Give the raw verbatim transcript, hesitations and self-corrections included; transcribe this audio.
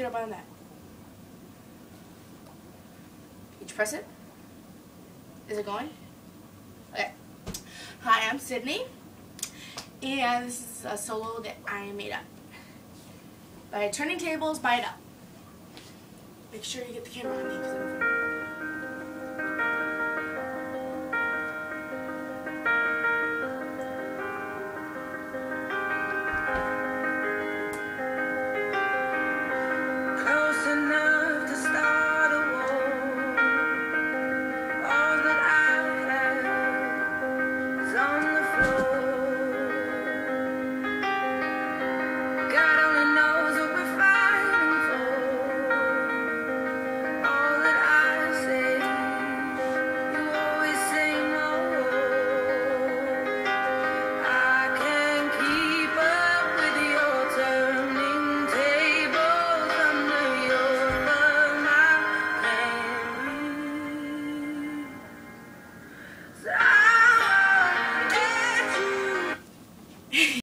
it up on that. Did you press it? Is it going? Okay. Hi, I'm Sydney, and this is a solo that I made up by Turning Tables by It Up. Make sure you get the camera on me because I don't